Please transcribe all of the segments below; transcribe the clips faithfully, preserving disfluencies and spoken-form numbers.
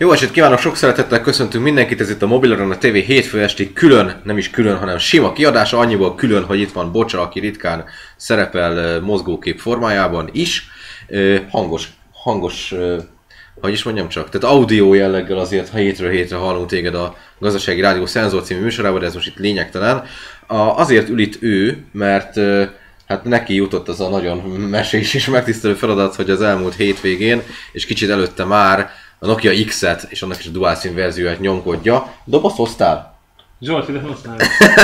Jó estét kívánok, sok szeretettel köszöntünk mindenkit, ez itt a Mobile Arena té vé hétfő esti külön, nem is külön, hanem sima kiadása, annyiból külön, hogy itt van Bocsa, aki ritkán szerepel mozgókép formájában is. Hangos, hangos, hogy is mondjam csak, tehát audio jelleggel azért, ha hétről hétre hallunk téged a Gazdasági Rádió Szenzor című műsorában, de ez most itt lényegtelen. Azért ül itt ő, mert hát neki jutott az a nagyon mesés és megtisztelő feladat, hogy az elmúlt hétvégén, és kicsit előtte már a Nokia X-et és annak is a Dual SIM verzióját nyomkodja. Dobozt hoztál? Zsolt, ide hoztál.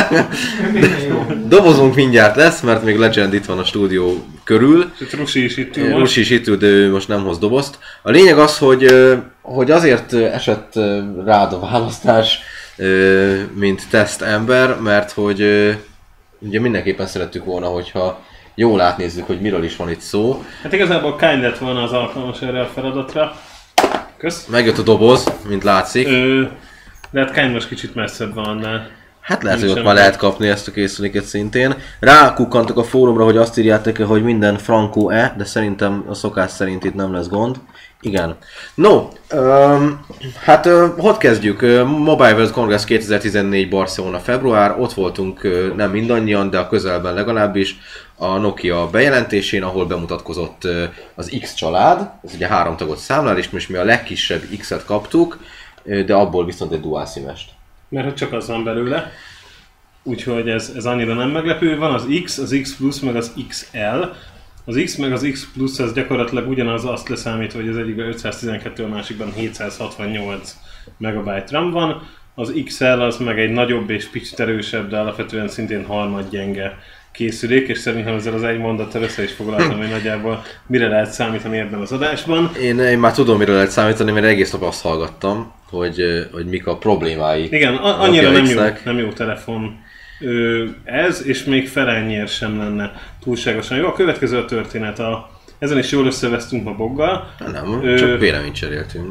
Dobozunk mindjárt lesz, mert még Legend itt van a stúdió körül. És Rusi is itt ül. Rusi is itt ül, de ő most nem hoz dobozt. A lényeg az, hogy, hogy azért esett rád a választás, mint tesztember, mert hogy ugye mindenképpen szerettük volna, hogyha jól átnézzük, hogy miről is van itt szó. Hát igazából Kind lett volna az alkalmas erre a feladatra. Kösz. Megjött a doboz, mint látszik. Ö, de hát Kind most kicsit messzebb van annál. Hát lehet, hogy ott már lehet kapni ezt a készüléket szintén. Rákukkantok a fórumra, hogy azt írjátok, hogy minden frankó-e, de szerintem a szokás szerint itt nem lesz gond. Igen. No, um, hát uh, hogy kezdjük? Uh, Mobile World Congress kétezer-tizennégy Barcelona február, ott voltunk uh, nem mindannyian, de a közelben legalábbis a Nokia bejelentésén, ahol bemutatkozott uh, az X család, ez ugye három tagot számlál, és most mi a legkisebb X-et kaptuk, uh, de abból viszont egy dual SIM-est. Mert hogy csak az van belőle, úgyhogy ez, ez annyira nem meglepő. Van az X, az X Plus, meg az iksz el. Az X meg az X Plus az gyakorlatilag ugyanaz, azt leszámítva, hogy az egyikben ötszáztizenkettő, a másikban hétszázhatvannyolc megabyte RAM van. Az iksz el az meg egy nagyobb és picit erősebb, de alapvetően szintén harmadgyenge készülék, és szerintem ezzel az egy mondattal össze is foglaltam, hogy nagyjából mire lehet számítani ebben az adásban. Én, én már tudom, mire lehet számítani, mert egész nap azt hallgattam, hogy, hogy mik a problémái. Igen, a, annyira nem jó, nem jó telefon ez, és még felennyiért sem lenne túlságosan jó. A következő a történet. A, ezen is jól összevesztünk ma Boggal. Nem, Ö, csak véleményt cseréltünk.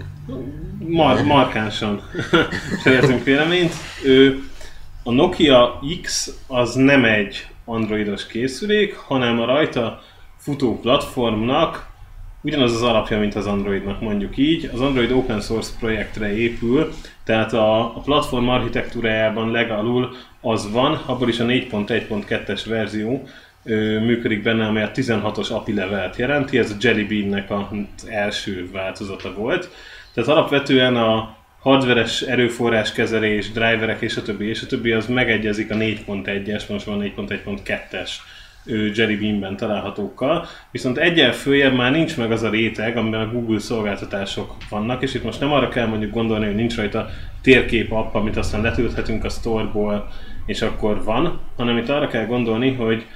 Mar, markánsan cseréltünk véleményt. Ö, a Nokia X az nem egy androidos készülék, hanem a rajta futó platformnak ugyanaz az alapja, mint az Androidnak, mondjuk így. Az Android Open Source projektre épül, tehát a, a platform architektúrájában legalul az van, abból is a négy pont egy pont kettes verzió ö, működik benne, amely a tizenhatos á pé i levelt jelenti, ez a Jelly Bean-nek az első változata volt. Tehát alapvetően a hardveres erőforráskezelés, driverek és a többi, és a többi az megegyezik a négy pont egyes, most van négy pont egy pont kettes Jelly Bean-ben találhatókkal, viszont egyen följebb már nincs meg az a réteg, amiben a Google szolgáltatások vannak, és itt most nem arra kell mondjuk gondolni, hogy nincs rajta térkép app, amit aztán letölthetünk a store-ból, és akkor van, hanem itt arra kell gondolni, hogy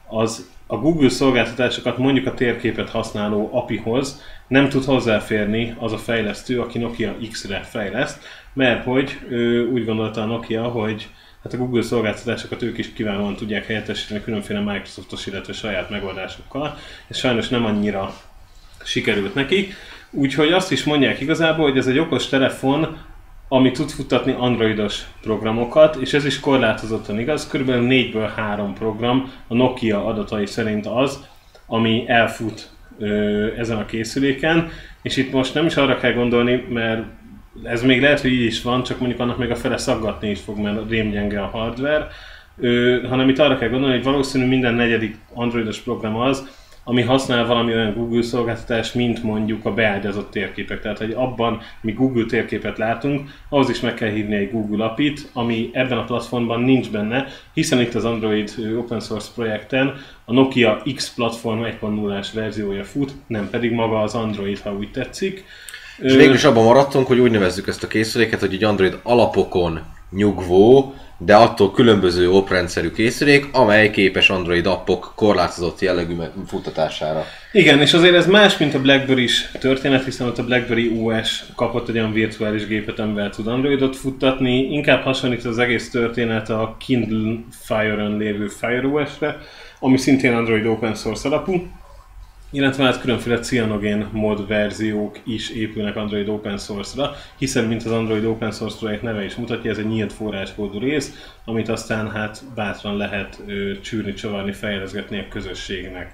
az a Google szolgáltatásokat mondjuk a térképet használó á pé i-hoz nem tud hozzáférni az a fejlesztő, aki Nokia X-re fejleszt, mert hogy ő úgy gondolta a Nokia, hogy hát a Google szolgáltatásokat ők is kiválóan tudják helyettesíteni különféle Microsoftos, illetve saját megoldásokkal, és sajnos nem annyira sikerült nekik. Úgyhogy azt is mondják igazából, hogy ez egy okos telefon, ami tud futtatni androidos programokat, és ez is korlátozottan igaz, körülbelül négyből három program a Nokia adatai szerint az, ami elfut ö, ezen a készüléken, és itt most nem is arra kell gondolni, mert ez még lehet, hogy így is van, csak mondjuk annak még a fele szaggatni is fog, mert rémgyenge a hardware, ö, hanem itt arra kell gondolni, hogy valószínű minden negyedik androidos program az, ami használ valami olyan Google szolgáltatás, mint mondjuk a beágyazott térképek. Tehát, hogy abban mi Google térképet látunk, ahhoz is meg kell hívni egy Google á pé i-t, ami ebben a platformban nincs benne, hiszen itt az Android Open Source projekten a Nokia X platform egy pont nullás verziója fut, nem pedig maga az Android, ha úgy tetszik. És végül is abban maradtunk, hogy úgy nevezzük ezt a készüléket, hogy egy Android alapokon nyugvó, de attól különböző oprendszerű készülék, amely képes Android appok korlátozott jellegű futtatására. Igen, és azért ez más, mint a BlackBerry-s történet, hiszen ott a BlackBerry o es kapott egy olyan virtuális gépet, amivel tud Androidot futtatni. Inkább hasonlít az egész történet a Kindle Fire-ön lévő Fire o es-re, ami szintén Android Open Source alapú. Illetve hát különféle cianogén mod verziók is épülnek Android Open Source-ra, hiszen mint az Android Open Source projekt neve is mutatja, ez egy nyílt forráskódú rész, amit aztán hát bátran lehet ö, csűrni, csavarni, fejleszgetni a közösségnek.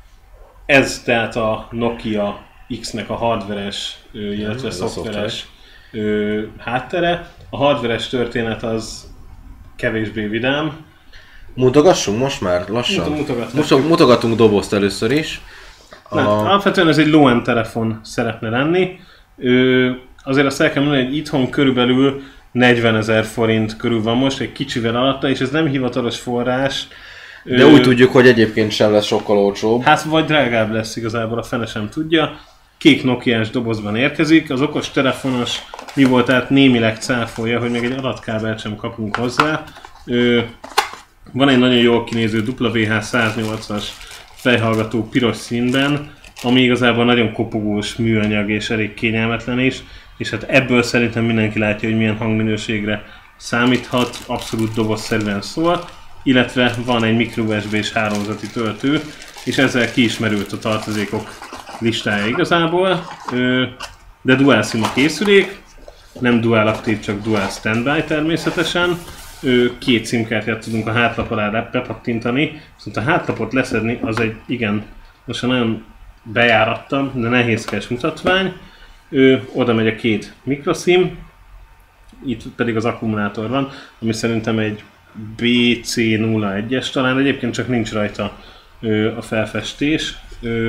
Ez tehát a Nokia X-nek a hardveres, illetve szoftveres ö, háttere. A hardveres történet az kevésbé vidám. Mutogassunk most már lassan? Mutogatunk. Mutogatunk dobozt először is. A... Nem, alapvetően ez egy low-end telefon szeretne lenni. Ö, azért azt el kell mondani, hogy itthon körülbelül negyvenezer forint körül van most, egy kicsivel alatta, és ez nem hivatalos forrás. De ö... úgy tudjuk, hogy egyébként sem lesz sokkal olcsóbb. Hát vagy drágább lesz igazából, a fene sem tudja. Kék Nokiás dobozban érkezik, az okos telefonos mi volt, tehát némileg cáfolja, hogy még egy adatkábelt sem kapunk hozzá. Ö, van egy nagyon jól kinéző dupla vé há száznyolcas fejhallgató piros színben, ami igazából nagyon kopogós műanyag és elég kényelmetlen is, és hát ebből szerintem mindenki látja, hogy milyen hangminőségre számíthat, abszolút dobozszerűen szól, illetve van egy micro u es bé-s hálózati töltő, és ezzel ki is merült a tartozékok listája igazából, de dual SIM a készülék, nem dual aktív, csak dual standby természetesen. Két SIM-kártyát tudunk a hátlap alá bepattintani, viszont a hátlapot leszedni az egy igen, most nagyon bejárattam, de nehézkes mutatvány. Oda megy a két mikroSIM, itt pedig az akkumulátor van, ami szerintem egy bé cé nulla egyes talán, egyébként csak nincs rajta a felfestés.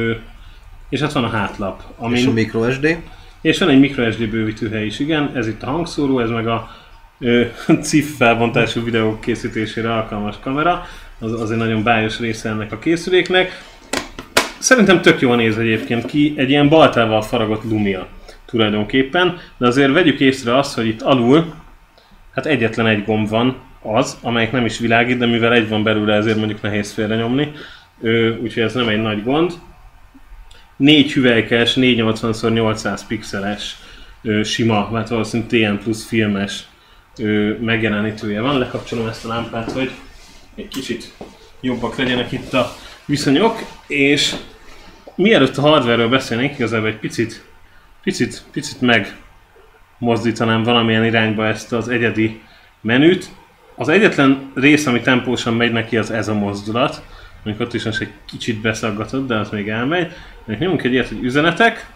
És hát van a hátlap. Amin... És a microSD. És van egy microSD bővítőhely is, igen. Ez itt a hangszóró, ez meg a ö, cif felbontású videók készítésére alkalmas kamera. Az, az egy nagyon bájos része ennek a készüléknek. Szerintem tök jól néz egyébként ki, egy ilyen baltával faragott Lumia tulajdonképpen. De azért vegyük észre azt, hogy itt alul hát egyetlen egy gomb van, az, amelyik nem is világít, de mivel egy van belőle, ezért mondjuk nehéz félrenyomni. Úgyhogy ez nem egy nagy gond. Négy hüvelykes, négyszáznyolcvan szor nyolcszáz pixeles ö, sima, hát valószínűleg té en plusz filmes ö, megjelenítője van. Lekapcsolom ezt a lámpát, hogy egy kicsit jobbak legyenek itt a viszonyok, és mielőtt a hardware-ről beszélnénk, igazából egy picit, picit, picit megmozdítanám valamilyen irányba ezt az egyedi menüt. Az egyetlen rész, ami tempósan megy neki, az ez a mozdulat. Mondjuk ott is most egy kicsit beszaggatott, de az még elmegy. Még nyomunk egy ilyet, hogy üzenetek,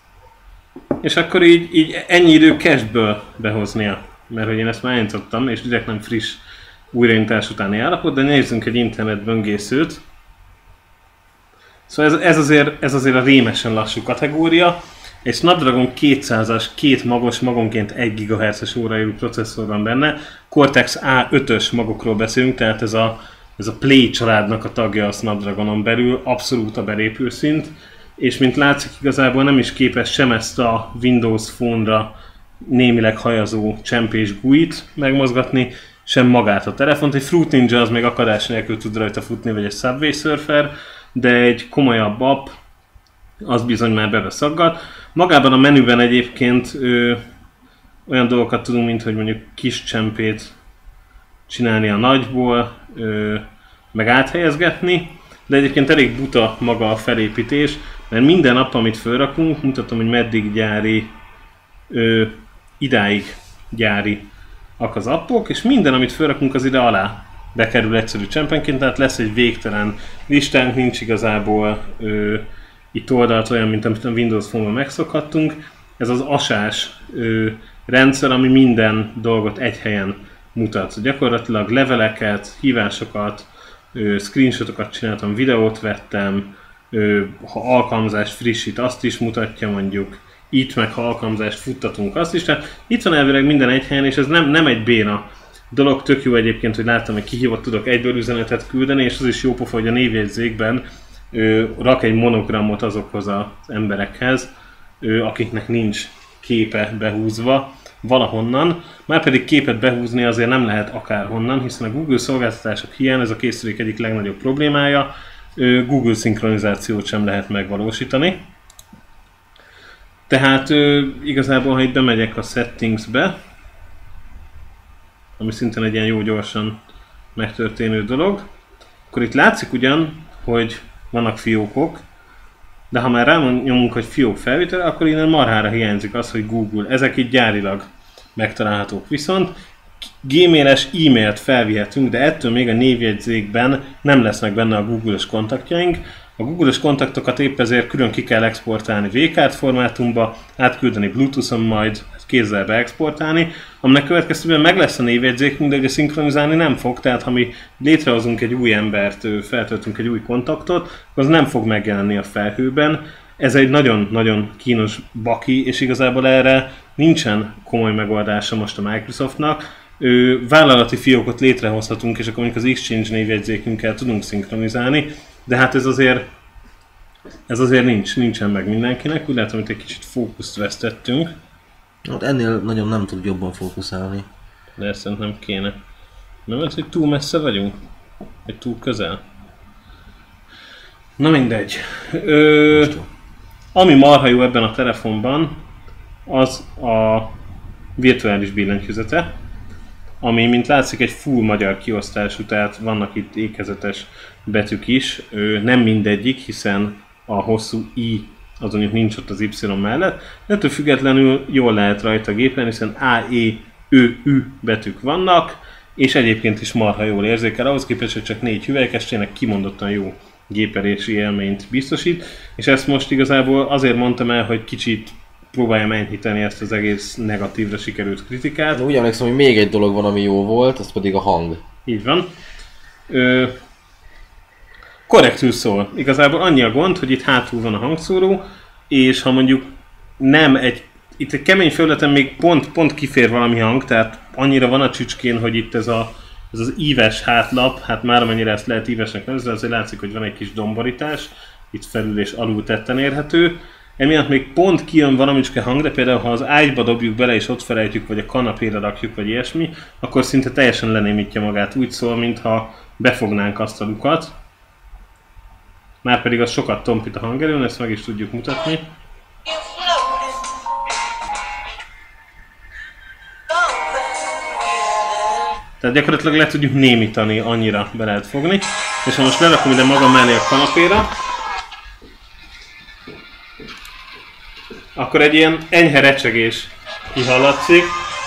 és akkor így, így ennyi idő cacheből behoznia. Mert hogy én ezt már elindítottam, és direkt nem friss újraindítás utáni állapot, de nézzünk egy internet böngészőt. Szóval ez, ez, azért, ez azért a rémesen lassú kategória. Egy Snapdragon kétszázas, két magos, magonként egy gigahertzes óraérő processzor van benne. Cortex á ötös magokról beszélünk, tehát ez a Ez a Play családnak a tagja a Snapdragonon belül, abszolút a belépőszint, és mint látszik igazából nem is képes sem ezt a Windows Phone-ra némileg hajazó csempés gújt megmozgatni, sem magát a telefont. Egy Fruit Ninja az még akadás nélkül tud rajta futni, vagy egy Subway Surfer, de egy komolyabb app az bizony már beveszaggat. Magában a menüben egyébként ö, olyan dolgokat tudunk, mint hogy mondjuk kis csempét csinálni a nagyból, ö, meg áthelyezgetni, de egyébként elég buta maga a felépítés, mert minden app, amit felrakunk, mutatom, hogy meddig gyári, ö, idáig gyári az appok, és minden, amit felrakunk, az ide alá bekerül egyszerű csempenként, tehát lesz egy végtelen listánk, nincs igazából ö, itt oldalt olyan, mint amit a Windows Phone-ban megszokhattunk. Ez az asás ö, rendszer, ami minden dolgot egy helyen mutat. Gyakorlatilag leveleket, hívásokat, ö, screenshotokat csináltam, videót vettem, ö, ha alkalmazást frissít, azt is mutatja mondjuk, itt meg ha alkalmazást futtatunk, azt is. Tehát itt van elvileg minden egy helyen, és ez nem, nem egy béna dolog. Tök jó egyébként, hogy láttam, hogy kihívott tudok egyből üzenetet küldeni, és az is jó pofa, hogy a névjegyzékben ö, rak egy monogramot azokhoz az emberekhez, ö, akiknek nincs képe behúzva valahonnan, már pedig képet behúzni azért nem lehet akárhonnan, hiszen a Google szolgáltatások hiány ez a készülék egyik legnagyobb problémája, Google szinkronizációt sem lehet megvalósítani. Tehát igazából, ha itt bemegyek a Settingsbe, ami szintén egy ilyen jó gyorsan megtörténő dolog, akkor itt látszik ugyan, hogy vannak fiókok, de ha már rányomunk, hogy fiók felvétele, akkor innen marhára hiányzik az, hogy Google. Ezek itt gyárilag megtalálhatók. Viszont gmail-es e-mailt felvihetünk, de ettől még a névjegyzékben nem lesznek benne a Google-es kontaktjaink. A Google-es kontaktokat épp ezért külön ki kell exportálni vé-kárt formátumba, átküldeni Bluetooth-on majd, kézzel beexportálni, aminek következtében meg lesz a névjegyzékünk, de ugye szinkronizálni nem fog, tehát ha mi létrehozunk egy új embert, feltöltünk egy új kontaktot, az nem fog megjelenni a felhőben. Ez egy nagyon-nagyon kínos baki, és igazából erre nincsen komoly megoldása most a Microsoftnak. Ő, vállalati fiókot létrehozhatunk, és akkor mondjuk az Exchange névjegyzékünkkel tudunk szinkronizálni, de hát ez azért, ez azért nincs, nincsen meg mindenkinek, úgy látom, hogy egy kicsit fókuszt vesztettünk. Hát ennél nagyon nem tud jobban fókuszálni. De ezt szerintem kéne. Nem ez, hogy túl messze vagyunk? Vagy túl közel? Na mindegy. Ö, ami marha jó ebben a telefonban, az a virtuális billentyűzete, ami, mint látszik, egy full magyar kiosztású, tehát vannak itt ékezetes betűk is, Ö, nem mindegyik, hiszen a hosszú i az mondjuk nincs ott az Y mellett, de ettől függetlenül jól lehet rajta gépen, hiszen A, E, Ö, Ü betűk vannak, és egyébként is marha jól érzékel, ahhoz képest, hogy csak négy hüvelykes, tényleg kimondottan jó gépelési élményt biztosít, és ezt most igazából azért mondtam el, hogy kicsit próbáljam enyhíteni ezt az egész negatívra sikerült kritikát. De úgy emlékszem, hogy még egy dolog van, ami jó volt, az pedig a hang. Így van. Ö, korrektül szól. Igazából annyi a gond, hogy itt hátul van a hangszóró, és ha mondjuk nem egy, itt egy kemény felületen még pont, pont kifér valami hang, tehát annyira van a csücskén, hogy itt ez, a, ez az íves hátlap, hát már amennyire ezt lehet ívesnek nevezni, azért látszik, hogy van egy kis domborítás, itt felül és alul tetten érhető. Emiatt még pont kijön valamicske hang, de például ha az ágyba dobjuk bele és ott felejtjük, vagy a kanapére rakjuk, vagy ilyesmi, akkor szinte teljesen lenémítja magát. Úgy szól, mintha befognánk azt a lukat. Márpedig az sokat tompít a hangerőn, ezt meg is tudjuk mutatni. Tehát gyakorlatilag le tudjuk némítani, annyira be lehet fogni. És ha most lerakom ide magam mellé a kanapéra, akkor egy ilyen enyhe recsegés kihallatszik.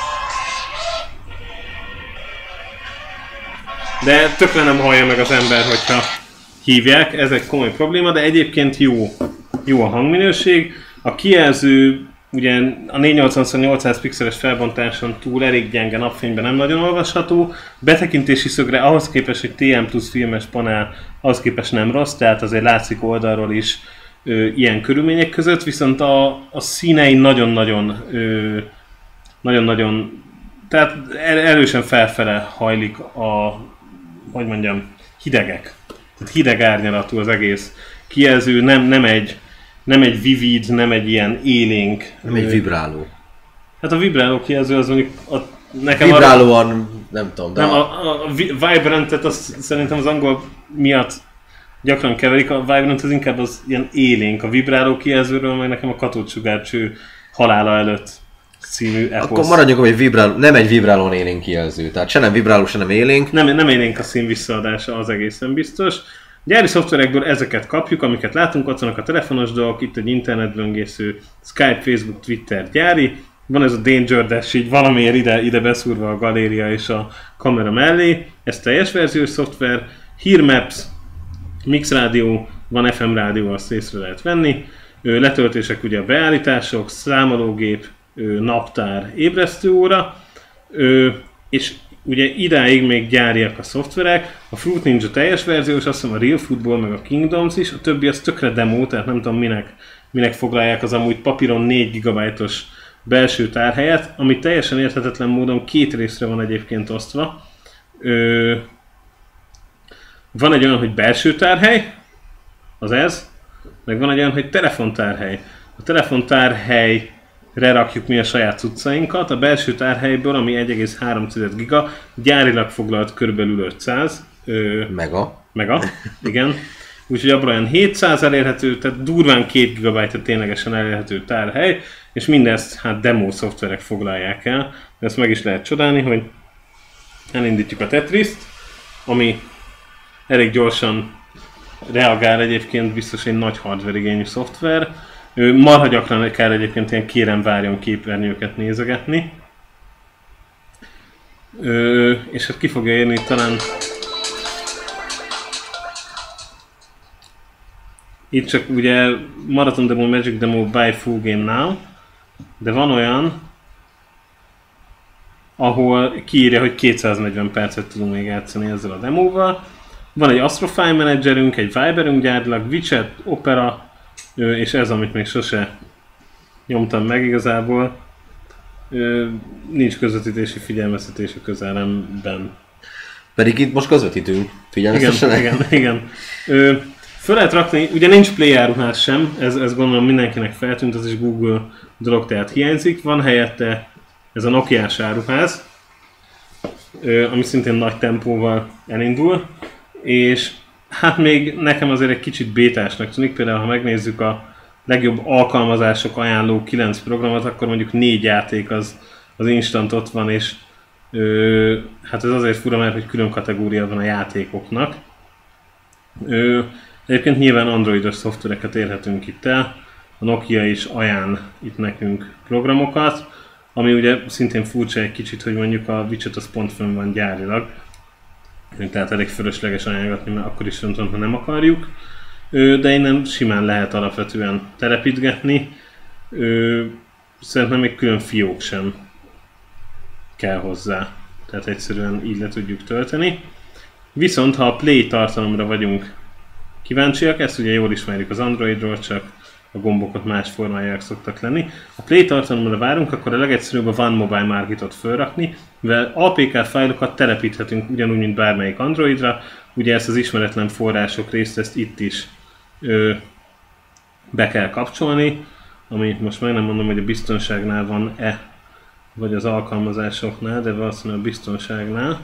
De tökre nem hallja meg az ember, hogyha hívják, ez egy komoly probléma, de egyébként jó, jó a hangminőség. A kijelző, ugye a négyszáznyolcvan nyolcszáz pixeles felbontáson túl elég gyenge, napfényben nem nagyon olvasható. Betekintési szögre ahhoz képest, hogy T M plusz filmes panel, ahhoz képest nem rossz, tehát azért látszik oldalról is ö, ilyen körülmények között, viszont a, a színei nagyon-nagyon nagyon-nagyon, tehát erősen felfele hajlik a, hogy mondjam, hidegek. Tehát hideg árnyalatú az egész kijelző, nem, nem, egy, nem egy vivid, nem egy ilyen élénk. Nem egy vibráló. Hát a vibráló kijelző az mondjuk a, nekem vibrálóan, a, nem tudom, de... Nem, a, a, a vibrantet azt szerintem az angol miatt gyakran keverik, a vibrant az inkább az ilyen élénk, a vibráló kijelzőről meg nekem a katódsugárcső halála előtt című eposz. Akkor maradjunk, hogy vibráló, nem egy vibrálón élénk kijelző, tehát se nem vibráló, se nem élénk. Nem, nem élénk a szín visszaadása, az egészen biztos. Gyári szoftverekből ezeket kapjuk, amiket látunk, ott vannak a telefonos dolgok, itt egy internetböngésző, Skype, Facebook, Twitter gyári, van ez a Danger Dash, így valamiért ide, ide beszúrva a galéria és a kamera mellé, ez teljes verziós szoftver, Hearmaps, Mix rádió, van F M rádió, azt észre lehet venni, letöltések ugye a beállítások, számológép, naptár, ébresztőóra, és ugye idáig még gyáriak a szoftverek, a Fruit Ninja teljes verziós, azt hiszem a Real Football meg a Kingdoms is, a többi az tökre demo, tehát nem tudom minek, minek foglalják az amúgy papíron négy gigabájtos belső tárhelyet, ami teljesen érthetetlen módon két részre van egyébként osztva. Ö, van egy olyan, hogy belső tárhely, az ez, meg van egy olyan, hogy telefontárhely. A telefontárhelyre rakjuk mi a saját cuccainkat, a belső tárhelyből, ami egy egész három giga, gyárilag foglalt körülbelül ötszáz. Ö, mega. Mega, igen. Úgyhogy abban olyan hétszáz elérhető, tehát durván két gigabyte ténylegesen elérhető tárhely, és mindezt hát demo szoftverek foglalják el. Ezt meg is lehet csodálni, hogy elindítjuk a Tetriszt, ami elég gyorsan reagál egyébként, biztos egy nagy hardware igényű szoftver. Marha gyakran kell egyébként ilyen kérem várjon képernyőket nézegetni. Ö, és hát ki fogja érni talán... Itt csak ugye Marathon Demo, Magic Demo, Buy Full Game Now, de van olyan, ahol kiírja, hogy kétszáznegyven percet tudunk még játszani ezzel a demóval. Van egy Astrofile Managerünk, egy Viberünk gyárilag, WeChat, Opera, és ez, amit még sose nyomtam meg igazából. Nincs közvetítési figyelmeztetés a közelemben. Pedig itt most közvetítünk, figyelmeztessenek. Igen, igen, igen. Föl lehet rakni, ugye nincs Play áruház sem, ez, ez gondolom mindenkinek feltűnt, az is Google dolog, tehát hiányzik. Van helyette ez a Nokiás áruház, ami szintén nagy tempóval elindul, és hát még nekem azért egy kicsit bétásnak tűnik, például ha megnézzük a legjobb alkalmazások ajánló kilenc programot, akkor mondjuk négy játék az, az instant ott van, és ö, hát ez azért fura, mert hogy külön kategória van a játékoknak. Ö, egyébként nyilván androidos szoftvereket érhetünk itt el, a Nokia is ajánl itt nekünk programokat, ami ugye szintén furcsa egy kicsit, hogy mondjuk a WeChat az pont fönn van gyárilag, tehát elég fölösleges ajánlgatni, mert akkor is röntön, ha nem akarjuk. De innen simán lehet alapvetően telepítgetni. Szerintem még külön fiók sem kell hozzá, tehát egyszerűen így le tudjuk tölteni. Viszont ha a Play tartalomra vagyunk kíváncsiak, ezt ugye jól ismerjük az Androidról, csak a gombokat más formáják szoktak lenni. Ha Play tartalomra várunk, akkor a legegyszerűbb a One Mobile Marketot felrakni, mivel á pé ká fájlokat telepíthetünk ugyanúgy, mint bármelyik Androidra. Ugye ezt az ismeretlen források részt, ezt itt is ö, be kell kapcsolni, ami most meg nem mondom, hogy a biztonságnál van-e, vagy az alkalmazásoknál, de valószínűleg a biztonságnál.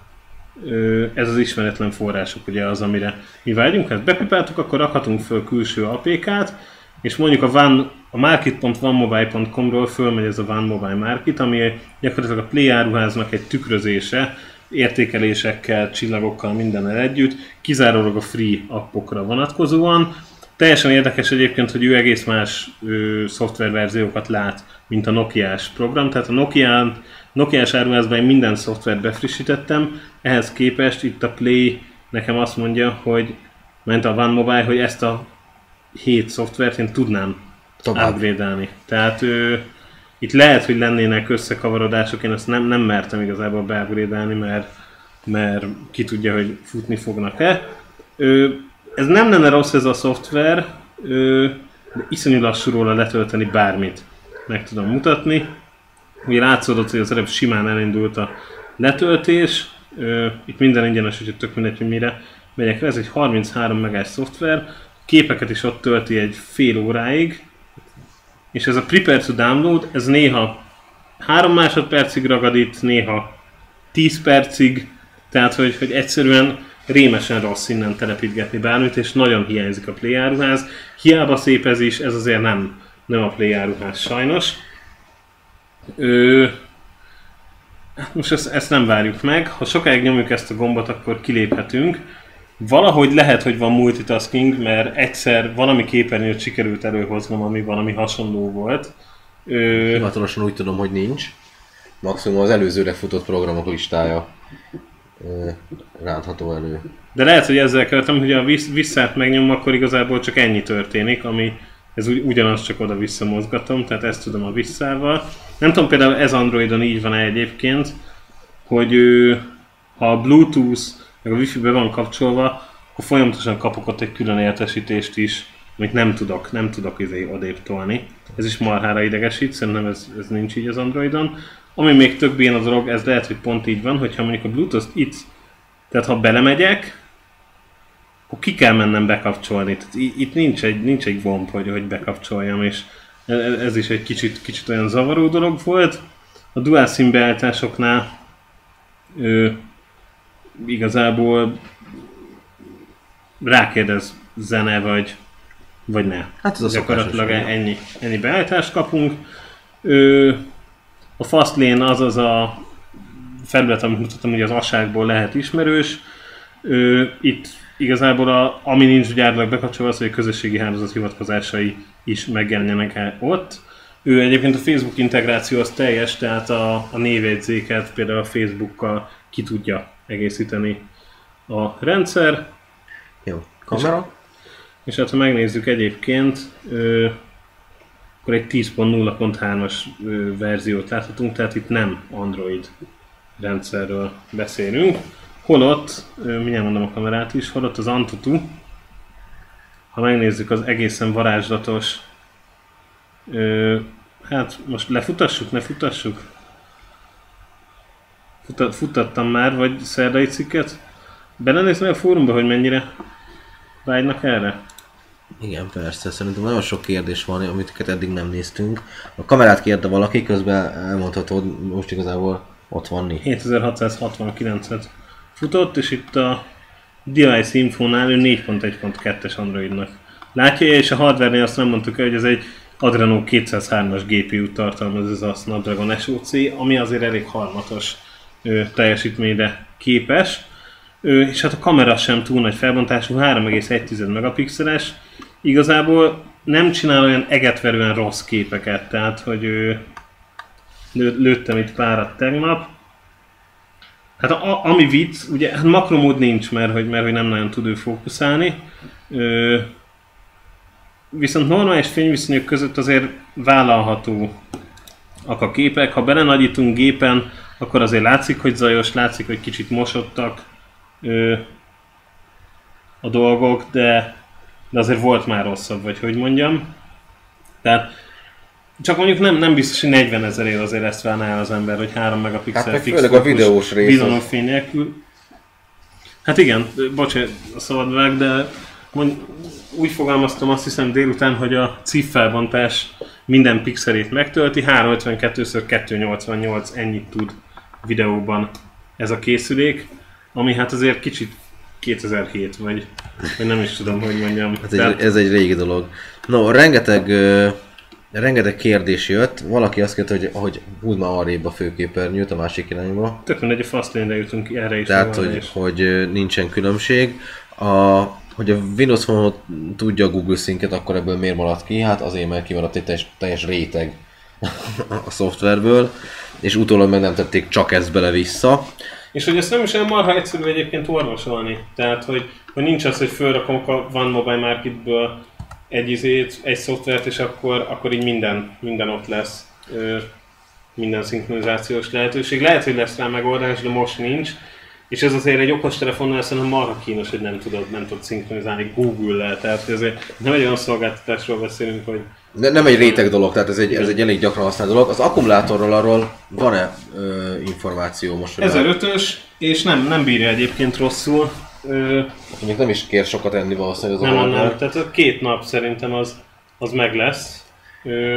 Ö, ez az ismeretlen források ugye az, amire mi vágyunk. Ha ezt bepipáltuk, akkor rakhatunk föl külső á pé kát, és mondjuk a, One, a market pont one mobile pont com-ról fölmegy ez a One Mobile Market, ami gyakorlatilag a Play áruháznak egy tükrözése, értékelésekkel, csillagokkal, mindennel együtt, kizárólag a free appokra vonatkozóan. Teljesen érdekes egyébként, hogy ő egész más ö, szoftververziókat lát, mint a Nokiás program. Tehát a Nokia, Nokiás áruházban én minden szoftvert befrissítettem, ehhez képest itt a Play nekem azt mondja, hogy ment a One Mobile, hogy ezt a hét szoftvert én tudnám upgrade-elni. Tehát ö, itt lehet, hogy lennének összekavarodások, én ezt nem, nem mertem igazából beupgrade-elni, mert, mert ki tudja, hogy futni fognak-e. Ö, ez nem lenne rossz ez a szoftver, ö, de iszonyú lassú róla letölteni bármit. Meg tudom mutatni. Ugye látszódott, hogy az előbb simán elindult a letöltés. Ö, itt minden ingyenes, úgyhogy tök mindegy, hogy mire megyek rá. Ez egy harminchárom megás szoftver. Képeket is ott tölti egy fél óráig. És ez a Prepare to Download, ez néha három másodpercig ragadít, néha tíz percig. Tehát, hogy, hogy egyszerűen rémesen rossz innen telepítgetni bármit, és nagyon hiányzik a Play áruház. Hiába szép ez is, ez azért nem, nem a Play áruház sajnos. Ö, most ezt, ezt nem várjuk meg. Ha sokáig nyomjuk ezt a gombot, akkor kiléphetünk. Valahogy lehet, hogy van multitasking, mert egyszer valami képernyőt sikerült előhoznom, ami valami hasonló volt. Ö... Hivatalosan úgy tudom, hogy nincs. Maximum az előzőre futott programok listája ö, rántható elő. De lehet, hogy ezzel követem, hogy a visszát megnyomom, akkor igazából csak ennyi történik, ami ez ugy, ugyanaz, csak oda-vissza mozgatom, tehát ezt tudom a visszával. Nem tudom, például ez Androidon így van egyébként, hogy ö, ha a Bluetooth meg a Wi-Fi be van kapcsolva, akkor folyamatosan kapok ott egy külön értesítést is, amit nem tudok, nem tudok izé odébb tolni. Ez is marhára idegesít, szerintem ez, ez nincs így az Androidon. Ami még tök béna dolog, ez lehet, hogy pont így van, hogyha mondjuk a Bluetooth itt, tehát ha belemegyek, akkor ki kell mennem bekapcsolni. Tehát itt nincs egy, nincs egy gomb, hogy, hogy bekapcsoljam, és ez is egy kicsit, kicsit olyan zavaró dolog volt. A dual SIM beállításoknál ö, igazából rákérdez zene, vagy, vagy ne. Hát ez a gyakorlatilag ennyi, ennyi beállítást kapunk. Ö, a Fastlane az az a felület, amit mutattam, hogy az aságból lehet ismerős. Ö, itt igazából a, ami nincs gyárilag bekapcsolva, az, hogy a közösségi hálózat hivatkozásai is megjelenjenek ott. Ő egyébként a Facebook integráció az teljes, tehát a, a névjegyzéket például a Facebookkal ki tudja egészíteni a rendszer. Jó, kamera. És, és hát ha megnézzük egyébként, ö, akkor egy tíz pont nulla pont hármas verziót láthatunk, tehát itt nem Android rendszerről beszélünk. Holott, mindjárt mondom a kamerát is, holott az Antutu, ha megnézzük, az egészen varázslatos, ö, hát most lefutassuk, ne futassuk? Futat, futtattam már, vagy szerdai cikket. Belenézni a fórumba, hogy mennyire vágynak erre? Igen, persze, szerintem nagyon sok kérdés van, amit eddig nem néztünk. A kamerát kérte valaki, közben elmondhatod, most igazából ott van né. hétezer-hatszázhatvankilencet futott, és itt a Device Info-nál ő négy pont egy pont kettes Androidnak látja, és a hardware-nél azt nem mondtuk el, hogy ez egy Adreno kétszázhármas gé pé u-t tartalmaz, ez a Snapdragon es o cé, ami azért elég harmatos ö, teljesítményre képes. Ö, és hát a kamera sem túl nagy felbontású, három egész egy megapixeles. Igazából nem csinál olyan egetverően rossz képeket, tehát hogy ö, lő, lőttem itt párat tegnap. Hát a, ami vicc, ugye hát makromód nincs, mert hogy, mert hogy nem nagyon tud ő fókuszálni. Ö, viszont normális fényviszonyok között azért vállalhatóak a képek. Ha belenagyítunk gépen, akkor azért látszik, hogy zajos, látszik, hogy kicsit mosottak ö, a dolgok, de, de azért volt már rosszabb, vagy hogy mondjam. Tehát csak mondjuk nem, nem biztos, hogy negyvenezerért azért ezt várná az ember, hogy három megapixel hát fix főleg a videós rész bizonofény nélkül. Hát igen, bocsánat, szabad vág, de mond, úgy fogalmaztam azt hiszem délután, hogy a cif felbontás minden pixelét megtölti, háromszázötvenkettő szor kétszáznyolcvannyolc ennyit tud videóban ez a készülék, ami hát azért kicsit kétezer-hét vagy, vagy nem is tudom, hogy mondjam. Hát egy, ez egy régi dolog. No, rengeteg, uh, rengeteg kérdés jött, valaki azt kérte, hogy, hogy húzd már arrébb a főképernyőt a másik irányba. Tök mindegy, a Fastlane-re jutunk erre is. Tehát, hogy, is. hogy nincsen különbség. A, hogy a Windows Phone tudja a Google Sync-et, akkor ebből miért maradt ki? Hát azért, mert kimaradt egy teljes, teljes réteg a szoftverből, és utólag meg nem tették csak ezt bele-vissza. És hogy ezt nem is olyan marha egyszerű egyébként orvosolni. Tehát, hogy, hogy nincs az, hogy felrakom a One Mobile Marketből egy izét, egy szoftvert, és akkor, akkor így minden, minden ott lesz. Ö, minden szinkronizációs lehetőség. Lehet, hogy lesz rá megoldás, de most nincs. És ez azért egy okostelefonnál szerintem marha kínos, hogy nem tudod, nem tudod szinkronizálni Google-lel. Tehát ezért nem egy olyan szolgáltatásról beszélünk, hogy... De nem egy réteg dolog, tehát ez egy, ez egy elég gyakran használt dolog. Az akkumulátorról arról van-e ö, információ most? ezerötös, és nem, nem bírja egyébként rosszul. Ö, Még nem is kér sokat enni valószínűleg az nem, a nem, nem, tehát a két nap szerintem az, az meg lesz. Ö,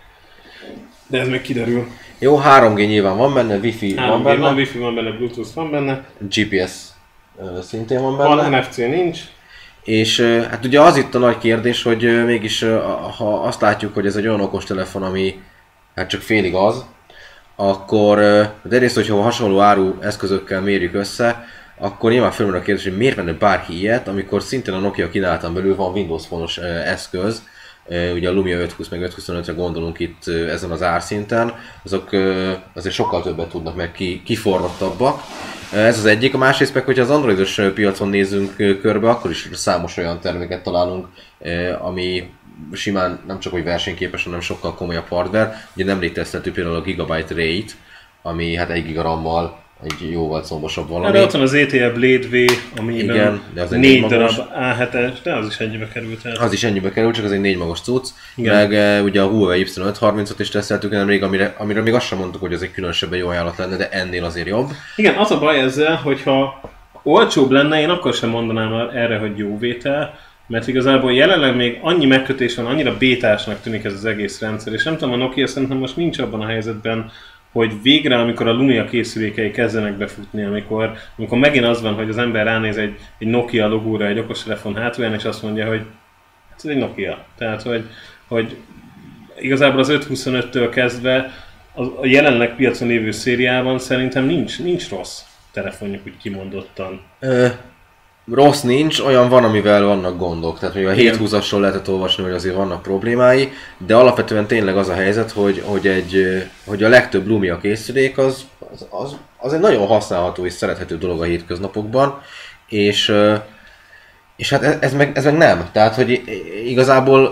de ez még kiderül. Jó, három G nyilván van benne, Wi-Fi három G van benne. van, Wi-Fi van benne, Bluetooth van benne. gé pé es uh, szintén van benne. Van, en ef cé nincs. És uh, hát ugye az itt a nagy kérdés, hogy uh, mégis uh, ha azt látjuk, hogy ez egy olyan okostelefon, ami hát csak félig az, akkor uh, de egyrészt, hogyha hasonló áru eszközökkel mérjük össze, akkor nyilván felmerül a kérdés, hogy miért venne bárki ilyet, amikor szintén a Nokia kínáltan belül van Windows Phone-os uh, eszköz, Uh, ugye a Lumia ötszázhúsz meg ötszázhuszonötre gondolunk itt uh, ezen az árszinten, azok uh, azért sokkal többet tudnak meg ki, kiforrottabbak. Uh, ez az egyik, a másrészt meg, hogyha az androidos piacon nézzünk uh, körbe, akkor is számos olyan terméket találunk, uh, ami simán nem csak hogy versenyképes, hanem sokkal komolyabb hardware. Ugye nemrég teszteltük például a Gigabyte Ray-t, ami hát egy gigarammal egy jóval combosabb valami. De ott van az é té el Blade V, amiben igen, de az négy darab á hetes, de az is ennyibe került el. Az is ennyibe került, csak az egy négy magos cucc. Igen. Meg ugye a Huawei Y ötszázharmincot is teszteltük nemrég, amire, amire még azt sem mondtuk, hogy ez egy különösebben jó ajánlat lenne, de ennél azért jobb. Igen, az a baj ezzel, hogyha olcsóbb lenne, én akkor sem mondanám erre, hogy jó vétel, mert igazából jelenleg még annyi megkötés van, annyira bétásnak tűnik ez az egész rendszer, és nem tudom, a Nokia szerintem most nincs abban a helyzetben, hogy végre, amikor a Lumia készülékei kezdenek befutni, amikor, amikor megint az van, hogy az ember ránéz egy, egy Nokia logóra, egy okostelefon hátulján, és azt mondja, hogy hát ez egy Nokia. Tehát, hogy, hogy igazából az ötszázhuszonöttől kezdve a, a jelenleg piacon lévő szériában szerintem nincs, nincs rossz telefonjuk úgy kimondottan. Ö, rossz nincs, olyan van, amivel vannak gondok. Tehát még a hétszázhúszasról lehetett olvasni, hogy azért vannak problémái, de alapvetően tényleg az a helyzet, hogy, hogy, egy, hogy a legtöbb Lumia készülék az, az, az, az egy nagyon használható és szerethető dolog a hétköznapokban, és, és hát ez meg, ez meg nem. Tehát, hogy igazából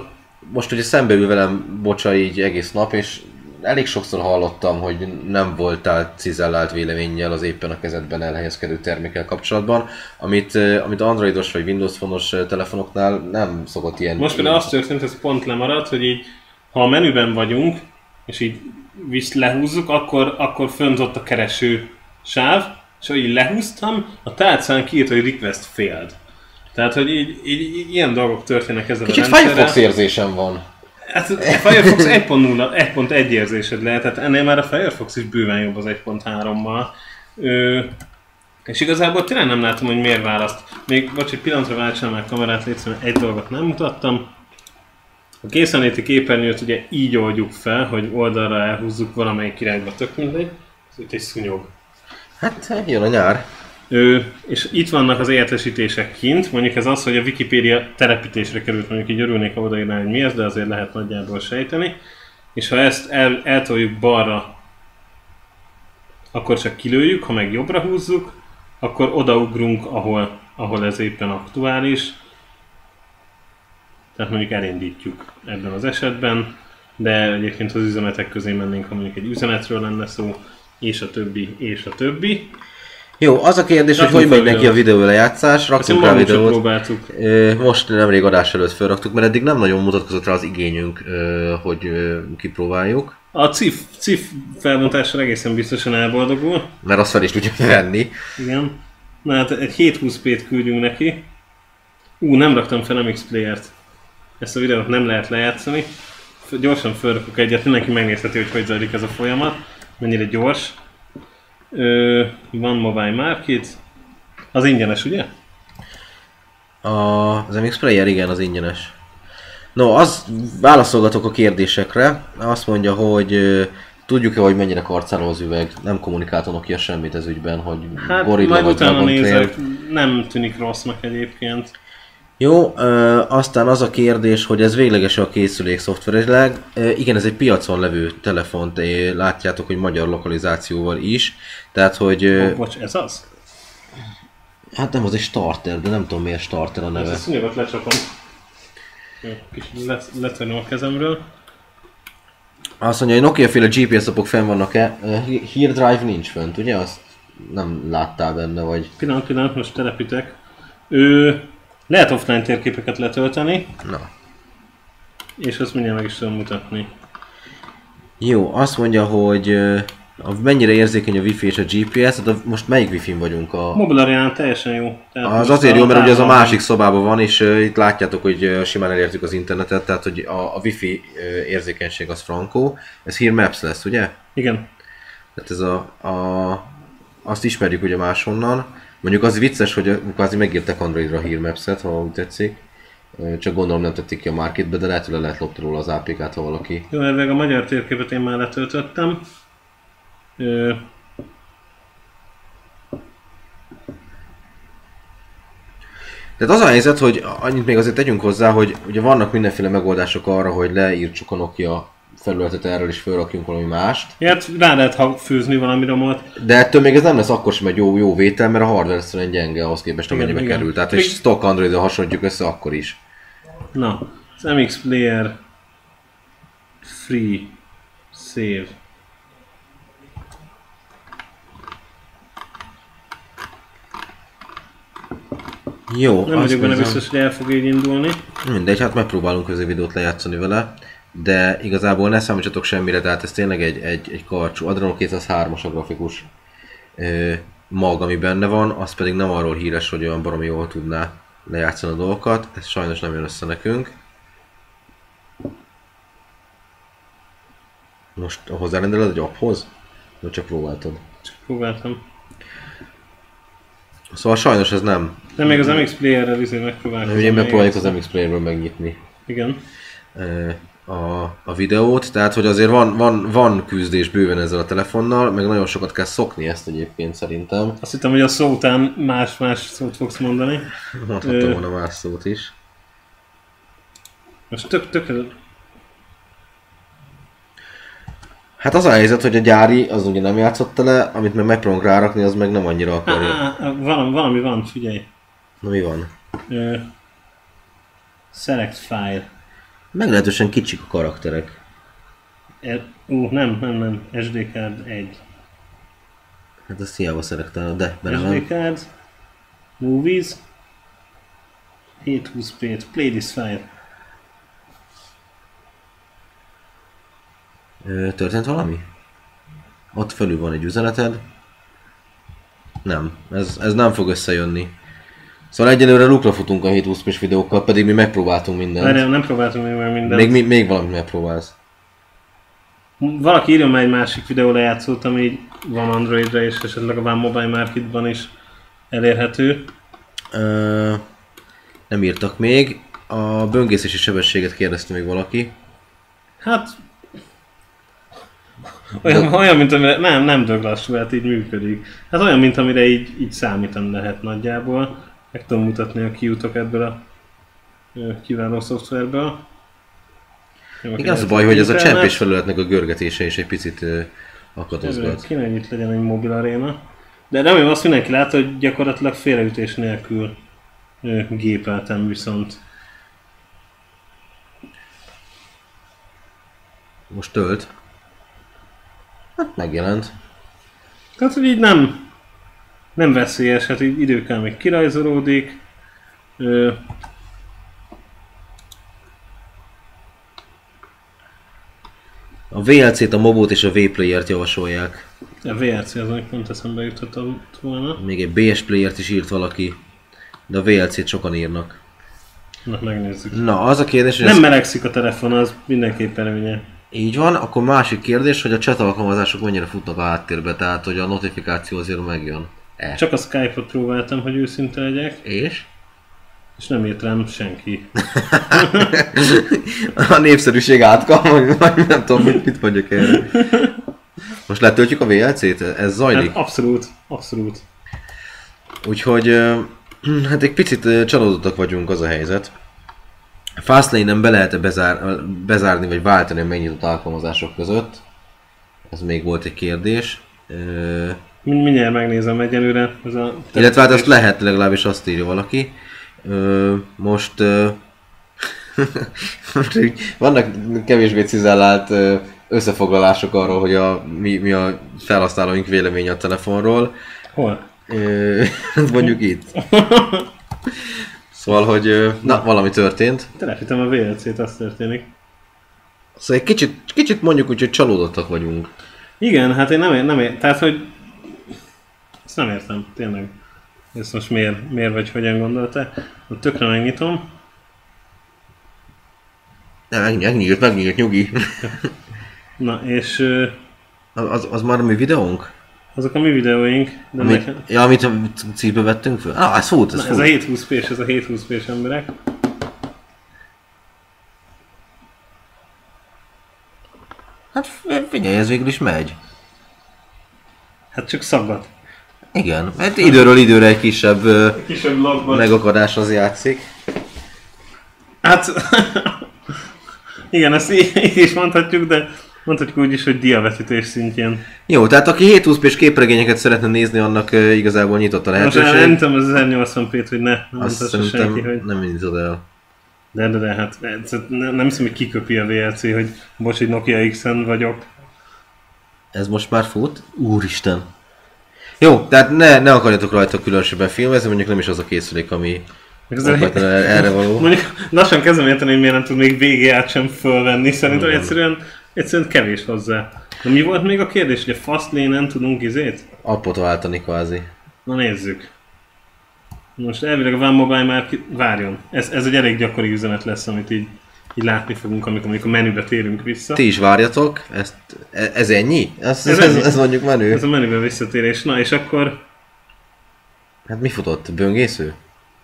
most ugye szembe ül velem Bocsa így egész nap, és elég sokszor hallottam, hogy nem voltál cizellált véleménnyel az éppen a kezedben elhelyezkedő termékkel kapcsolatban, amit, amit androidos vagy Windows Phone-os telefonoknál nem szokott ilyen... Most például az történt, ez pont lemaradt, hogy így, ha a menüben vagyunk, és így visz lehúzzuk, akkor, akkor fönt ott a kereső sáv, és ahogy így lehúztam, a tálcán kiírt, hogy request failed. Tehát, hogy így, így, így ilyen dolgok történnek ezzel Kicsit a rendszerrel. Firefox érzésem van. Hát a Firefox egy pont nulla, egy pont egy érzésed lehet, tehát ennél már a Firefox is bőven jobb az egy pont hárommal. Ö, és igazából tényleg nem látom, hogy miért választ. Még, bocs, egy pillanatra váltsam már kamerát, létszem, egy dolgot nem mutattam. A készenléti képernyőt ugye így oldjuk fel, hogy oldalra elhúzzuk valamelyik irányba, tök mindegy. Ez itt egy szúnyog. Hát jön a nyár. Ö, és itt vannak az értesítések kint, mondjuk ez az, hogy a Wikipédia telepítésre került, mondjuk így örülnék, ha odaírná, hogy mi ez, de azért lehet nagyjából sejteni. És ha ezt el, eltoljuk balra, akkor csak kilőjük, ha meg jobbra húzzuk, akkor odaugrunk, ahol, ahol ez éppen aktuális. Tehát mondjuk elindítjuk ebben az esetben, de egyébként az üzenetek közé mennénk, ha mondjuk egy üzenetről lenne szó, és a többi, és a többi. Jó, az a kérdés, Rakunk hogy hogy megy neki a videó lejátszás, raktunk rá videót. Próbáltuk. Most nemrég adás előtt felraktuk, mert eddig nem nagyon mutatkozott rá az igényünk, hogy kipróbáljuk. A cif, cif felbontással egészen biztosan elboldogul. Mert azt fel is tudja venni. Igen. Na hát egy hétszázhúsz pé-t küldjünk neki. Ú, nem raktam fel em iksz Player-t. Ezt a videót nem lehet lejátszani. Gyorsan felrakok egyet, mindenki megnézheti, hogy hogy zajlik ez a folyamat. Mennyire gyors. Ö, van Mobile Market. Az ingyenes, ugye? A, az em iksz Player, igen, az ingyenes. No, az válaszolgatok a kérdésekre. Azt mondja, hogy tudjuk-e, hogy mennyire karcáló az üveg. Nem kommunikálta Nokia semmit ez ügyben, hogy hát Gorilla majd vagy utána Dragon nézek, Trail. nem tűnik rossznak egyébként. Jó, ö, aztán az a kérdés, hogy ez végleges a készülék szoftverileg. Ö, igen, ez egy piacon levő telefont, é, látjátok, hogy magyar lokalizációval is. Tehát, hogy... Ö, Oh, bocs, ez az? hát nem, az egy starter, de nem tudom miért starter a neve. Ezt a szúnyogot lecsapom. Kicsit le, letörnöm a kezemről. Azt mondja, hogy Nokia-féle gé pé es appok fenn vannak-e? Here Drive nincs fönt, ugye? Azt nem láttál benne, vagy... Pillanat, pillanat, most telepítek. Ő, lehet offline térképeket letölteni. Na. És azt mindjárt meg is tudom mutatni. Jó, azt mondja, hogy uh, mennyire érzékeny a Wi-Fi és a gé pé es, de most melyik Wi-Fi-n vagyunk? A... Mobil Arenán teljesen jó. Tehát Az azért jó, mert ugye az a másik szobában van, és uh, itt látjátok, hogy uh, simán elértük az internetet, tehát hogy a, a Wi-Fi uh, érzékenység az frankó. Ez Here Maps lesz, ugye? Igen. Tehát ez a, a... azt ismerjük ugye máshonnan. Mondjuk az vicces, hogy kvázi megírtak Androidra a Here Maps-et, ha úgy tetszik. Csak gondolom nem tették ki a marketbe, de lehet, hogy le lehet lopni róla az á pé kát, ha valaki. Jó, elvég a magyar térképet én már letöltöttem. Ö... Tehát az a helyzet, hogy annyit még azért tegyünk hozzá, hogy ugye vannak mindenféle megoldások arra, hogy leírtsuk a Nokia felületet erről és felrakjunk valami mást. Hát rá lehet ha fűzni valami romot. De ettől még ez nem lesz akkor sem egy jó, jó vétel, mert a hardware egyszerűen gyenge ahhoz képest, amennyibe igen. kerül. Tehát Még... és stock Android-dal hasonlítjuk össze akkor is. Na, az em iksz Player Free Save. Jó, Nem azt vagyok benne nézem. biztos, hogy el fog így indulni. Mindegy, hát megpróbálunk közé videót lejátszani vele. De igazából ne számítsatok semmire, tehát ez tényleg egy, egy, egy karcsú Adreno kétszázhármas a grafikus ö, mag, ami benne van, az pedig nem arról híres, hogy olyan baromi jól tudná lejátszani a dolgokat, ez sajnos nem jön össze nekünk. Most hozzárendeled egy apphoz? Vagy csak próbáltad? Csak próbáltam. Szóval sajnos ez nem. De még az em iksz Player-rel izé megpróbáltam. Ugye én megpróbáljuk az em iksz Player-ből megnyitni. Igen. A, a videót, tehát hogy azért van, van, van küzdés bőven ezzel a telefonnal, meg nagyon sokat kell szokni ezt egyébként szerintem. Azt hittem, hogy a szó után más-más szót fogsz mondani. Mondhattam volna más szót is. Most tök, tök... Hát az a helyzet, hogy a gyári az ugye nem játszotta le, amit meg megpróbálunk rárakni, az meg nem annyira akarja. Á, á, valami, valami van, figyelj. Na mi van? Ö, select file. Meglehetősen kicsik a karakterek. E, ú, nem, nem, nem. es dé card egy. Hát ezt hiába szelektálod, de bele es dé van. card. Movies. hétszázhúsz p. Play this file. Ö, történt valami? Ott felül van egy üzeneted. Nem, ez, ez nem fog összejönni. Szóval egyelőre lukra futunk a hétszázhúsz p-s videókkal, pedig mi megpróbáltunk mindent. Nem, nem próbáltunk még meg mindent. Még, még, még valamit megpróbálsz. Valaki írjon már egy másik videó lejátszót, ami így van Androidra és esetleg a One Mobile Marketban is elérhető. Ö, nem írtak még. A böngészési sebességet kérdezte még valaki. Hát... Olyan, olyan mint amire... Nem, nem dög lassú, hát így működik. Hát olyan, mint amire így, így számítani lehet nagyjából. Meg tudom mutatni a kiutok ebből a ö, kiváló szoftverből. Igen, az a baj, hogy ez a csempés felületnek a görgetése is egy picit ö, akadozgat. Kéne, hogy itt legyen egy mobil aréna. De remélem azt mindenki látta, hogy gyakorlatilag félreütés nélkül ö, gépeltem viszont. Most tölt. Hát megjelent. Tehát, hogy így nem, nem veszélyes, hát így időkkel még kirajzolódik. Ö, A vé el cét, a Mobót és a V-Player-t javasolják. a vé el cé az, amit pont eszembe jutottam volna. Még egy bé es Player-t is írt valaki. De a vé el cét sokan írnak. Na, megnézzük. Na, az a kérdés, hogy Nem ez melegszik a telefon, az mindenképpen előnye. így van, akkor másik kérdés, hogy a chat alkalmazások mennyire futnak a háttérbe, tehát hogy a notifikáció azért megjön. E. Csak a Skype-ot próbáltam, hogy őszinte legyek, És? és nem írt rám senki. A népszerűség átkam, vagy, vagy nem tudom, mit, mit mondjak erre. Most letöltjük a vé el cét? Ez zajlik? Hát abszolút, abszolút. Úgyhogy ö, hát egy picit ö, csalódottak vagyunk, az a helyzet. Fastlane-en be lehet-e bezár, bezárni vagy váltani a megnyitott alkalmazások között? Ez még volt egy kérdés. Ö, Mind, mindjárt megnézem egyelőre. Ez a illetve hát azt lehet, legalábbis azt írja valaki. Ö, most, ö, most így vannak kevésbé cizellált ö, összefoglalások arról, hogy a, mi, mi a felhasználóink véleménye a telefonról. Hol? Ö, mondjuk itt. Szóval, hogy ö, na, valami történt. Telepítem a vé el cét, az történik. Szóval egy kicsit, kicsit mondjuk úgy, hogy csalódottak vagyunk. Igen, hát én nem, ér, nem ér, tehát hogy... Ezt nem értem, tényleg. Ezt most miért, miért vagy hogyan gondolta? Tökre megnyitom. Nem, megnyílt, megnyílt, nyugi. Na, és... ö, Az, az már a mi videónk? azok a mi videóink, de Amit, nekem... ja, amit a cikkbe vettünk föl? Ah, ez fut, ez Na, fut. ez a hétszázhúsz p-s, ez a hétszázhúsz p-s emberek. Hát figyelj, ez végül is megy. Hát csak szaggat. Igen, hát időről időre egy kisebb ö, Kisebb lagban. megakadás az játszik. Hát... Igen, ezt így, így is mondhatjuk, de mondhatjuk úgy is, hogy diavetítés szintjén. Jó, tehát aki hétszázhúsz p-s képregényeket szeretne nézni, annak ö, igazából nyitott a Most lehetőség. nem tudom az ezernyolcvan p-t, hogy ne Azt mondhassa szerintem senki, hogy... nem nyitod el. De, de, de, hát ez- nem, nem hiszem, hogy kiköpi a vé el cé, hogy bocs, hogy Nokia X-en vagyok. Ez most már fut? Úristen. Jó, tehát ne, ne akarjatok rajta különösebben filmezni, mondjuk nem is az a készülék, ami Meg azért- okvetlenül erre való. Mondjuk lassan kezdem érteni, hogy miért nem tud még vé gé á-t sem fölvenni, szerintem Igen. egyszerűen, egyszerűen kevés hozzá. Na mi volt még a kérdés, hogy a Fastlane-en tudunk izét? Appot váltani kvázi. Na nézzük. Most elvileg a One Mobile már ki... várjon. Ez, ez egy elég gyakori üzenet lesz, amit így, így látni fogunk, amikor, amikor a menübe térünk vissza. Ti is várjatok, ezt, e- ez ennyi? Ez, Ez ez, ennyi. ez, ez mondjuk menő. Ez a menübe visszatérés. Na és akkor... Hát mi futott? Böngésző?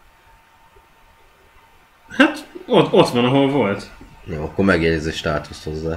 Hát ott, ott van, ahol volt. Jó, akkor megjegyez egy státuszt hozzá.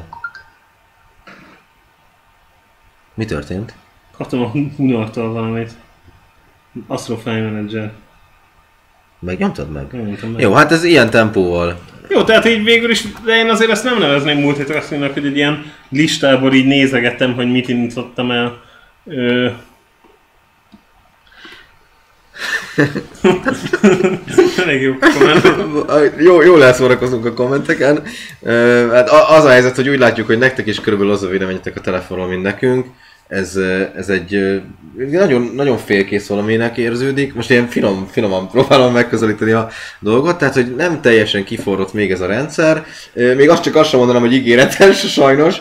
Mi történt? Kaptam a Hunortól valamit. Astro File Manager. Megnyomtad meg? Megmondtam meg. Jó, hát ez ilyen tempóval. Jó, tehát így végül is, de én azért ezt nem nevezném multitasking-nak, hogy egy ilyen listából így nézegettem, hogy mit indítottam el. Ö... Elég jó komment. jó, jól elszórakozunk a kommenteken. Hát az a helyzet, hogy úgy látjuk, hogy nektek is körülbelül az a véleményetek a telefonról, mint nekünk. Ez, ez egy nagyon, nagyon félkész valaminek érződik. Most én finom, finoman próbálom megközelíteni a dolgot, tehát hogy nem teljesen kiforrott még ez a rendszer. Még azt csak azt sem mondanám, hogy ígéretes, sajnos.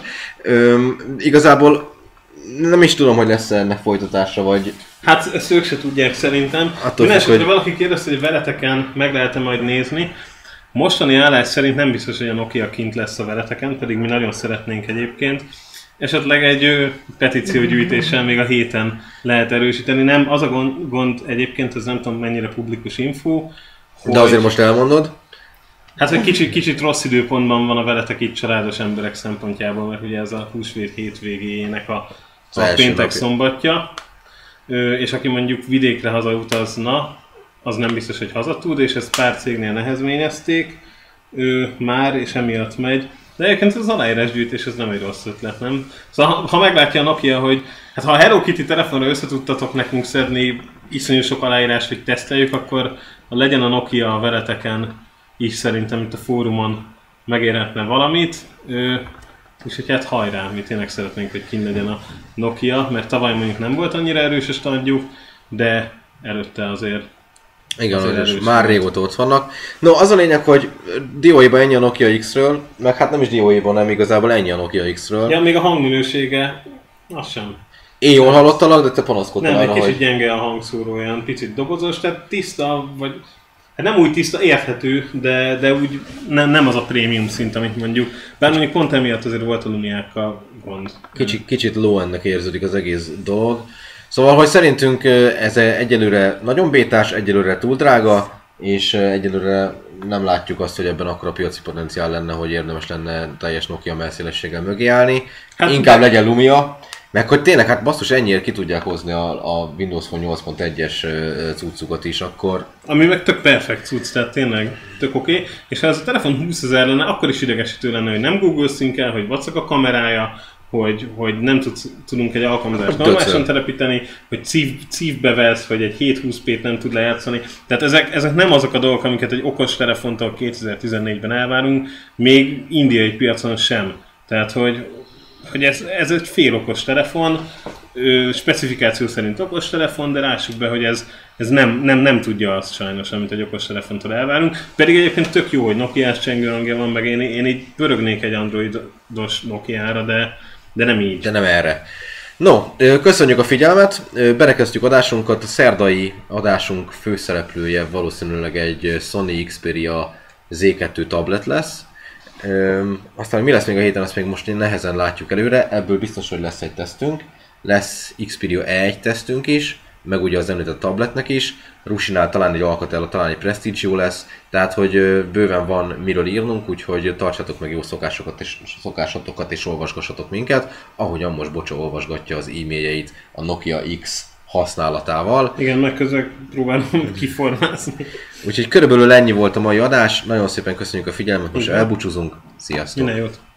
Igazából nem is tudom, hogy lesz ennek folytatása, vagy... Hát ezt ők se tudják szerintem. Mindenesetre hogy... valaki kérdezte, hogy veleteken meg lehet-e majd nézni. Mostani állás szerint nem biztos, hogy a Nokia kint lesz a veleteken, pedig mi nagyon szeretnénk egyébként. Esetleg egy petíciógyűjtéssel még a héten lehet erősíteni. Nem, az a gond, gond egyébként, ez nem tudom mennyire publikus info. Hogy... De azért most elmondod? Hát, hogy kicsit, kicsit rossz időpontban van a veletek itt családos emberek szempontjából, mert ugye ez a húsvét hétvégéjének a, a péntek napi. Szombatja. Ö, és aki mondjuk vidékre hazautazna, az nem biztos, hogy haza tud, és ezt pár cégnél nehezményezték ö, már, és emiatt megy. De egyébként az aláírásgyűjtés ez nem egy rossz ötlet, nem? Szóval ha, ha meglátja a Nokia, hogy hát ha a Hello Kitty telefonra összetudtatok nekünk szedni iszonyú sok aláírást, hogy teszteljük, akkor legyen a Nokia a veleteken is szerintem itt a fórumon megérhetne valamit. Ö, és hogy hát hajrá, mi tényleg szeretnénk, hogy kint legyen a Nokia, mert tavaly mondjuk nem volt annyira erős a standjuk, de előtte azért... Igen, az már régóta ott vannak. No, az a lényeg, hogy dióéban ennyi a Nokia X-ről, meg hát nem is dióéban, nem igazából ennyi a Nokia X-ről. Ja, még a hangminősége, az sem. Én jól hallottalak, de te panaszkodtál arra, hogy... Nem, egy kicsit hogy... gyenge a hangszóró, olyan picit dobozos, tehát tiszta, vagy... Hát nem úgy tiszta, érthető, de, de úgy nem, nem az a prémium szint, amit mondjuk. Bár mondjuk pont emiatt azért volt a Lumiákkal gond. Kicsit, kicsit low-endnek érződik az egész dolog. Szóval, hogy szerintünk ez egyelőre nagyon bétás, egyelőre túl drága, és egyelőre nem látjuk azt, hogy ebben akkora piaci potenciál lenne, hogy érdemes lenne teljes Nokia mellszélességgel mögé állni. Hát inkább de... legyen Lumia, meg hogy tényleg, hát basszus, ennyiért ki tudják hozni a, a Windows Phone nyolc pont egyes cuccukat is, akkor... Ami meg tök perfekt cucc, tehát tényleg tök oké. Okay. És ha ez a telefon húszezer lenne, akkor is idegesítő lenne, hogy nem Google Sync-el, hogy vacak a kamerája, hogy, hogy nem tudsz, tudunk egy alkalmazást normálisan telepíteni, hogy cív, cívbe vesz, vagy egy hétszázhúsz pét nem tud lejátszani. Tehát ezek, ezek nem azok a dolgok, amiket egy okos telefontól kétezer-tizennégyben elvárunk, még indiai piacon sem. Tehát, hogy, hogy ez, ez egy fél okos telefon, specifikáció szerint okos telefon, de lássuk be, hogy ez, ez nem, nem, nem tudja azt sajnos, amit egy okos telefontól elvárunk. Pedig egyébként tök jó, hogy Nokia-s csengőrangja van, meg én, én így pörögnék egy androidos Nokia-ra, de de nem így. De nem erre. No, köszönjük a figyelmet, berekeztjük adásunkat, a szerdai adásunk főszereplője valószínűleg egy Sony Xperia zé kettő tablet lesz. Aztán mi lesz még a héten, azt még most nehezen látjuk előre, ebből biztos, hogy lesz egy tesztünk. Lesz Xperia E egy tesztünk is, meg ugye az említett tabletnek is. Rusinál talán egy Alcatel, talán egy Prestige jó lesz, tehát hogy bőven van miről írnunk, úgyhogy tartsatok meg jó szokásokat és, szokásatokat és olvasgassatok minket, ahogyan most Bocsa olvasgatja az e-mailjeit a Nokia X használatával. Igen, meg közben próbálom kiformázni. Úgyhogy körülbelül ennyi volt a mai adás, nagyon szépen köszönjük a figyelmet, most elbúcsúzunk, sziasztok! Minden jót!